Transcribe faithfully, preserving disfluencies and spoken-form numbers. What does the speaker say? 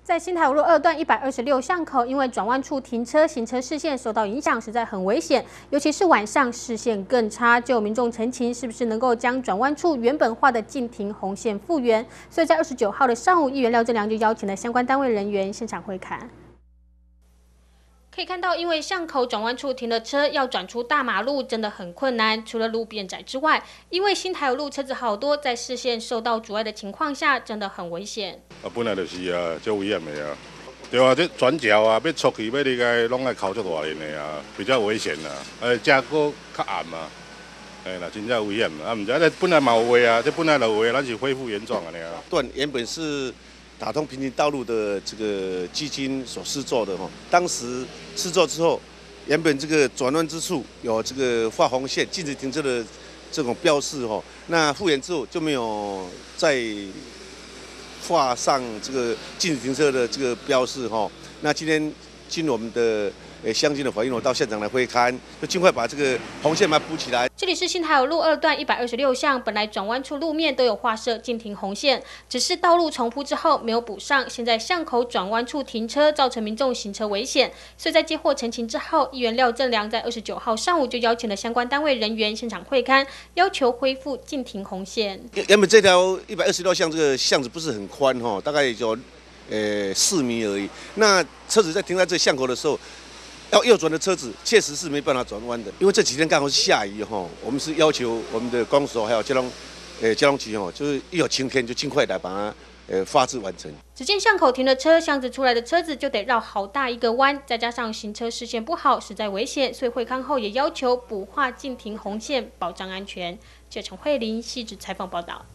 在新台五路二段一百二十六巷口，因为转弯处停车，行车视线受到影响，实在很危险。尤其是晚上视线更差，就有民众陈情，是不是能够将转弯处原本画的禁停红线复原？所以在二十九号的上午，议员廖正良就邀请了相关单位人员现场会勘。 可以看到，因为巷口转弯处停的车要转出大马路真的很困难。除了路变窄之外，因为新台五路车子好多，在视线受到阻碍的情况下，真的很危险。 啊，本来就是啊，足危险的啊。对啊，这转角啊，要出去要离开，拢爱靠足大力的啊，比较危险啊。呃，加个较暗嘛，哎啦，真正危险啊。啊，唔知这本来嘛有话啊，这本来就有话，咱是恢复原状安尼啊。 段原本是 打通平行道路的这个基金所施作的哈，当时施作之后，原本这个转弯之处有这个画红线禁止停车的这种标示哈，那复原之后就没有再画上这个禁止停车的这个标示哈。那今天经我们的 诶，乡亲的反映，我到现场来会勘，就尽快把这个红线把它补起来。 这里是新台五路二段一百二十六巷，本来转弯处路面都有画设禁停红线，只是道路重铺之后没有补上。现在巷口转弯处停车，造成民众行车危险，所以在接获陈情之后，议员廖正良在二十九号上午就邀请了相关单位人员现场会勘，要求恢复禁停红线。 原本这条一百二十六巷这个巷子不是很宽哈，大概也就呃四米而已。那车子在停在这巷口的时候， 要右转的车子确实是没办法转弯的，因为这几天刚好是下雨哈，我们是要求我们的公所还有交通，呃交通局哈，就是一有晴天就尽快来把它呃发置完成。 只见巷口停的车，巷子出来的车子就得绕好大一个弯，再加上行车视线不好，实在危险，所以会勘后也要求补画禁停红线，保障安全。记者陈慧琳，汐止采访报道。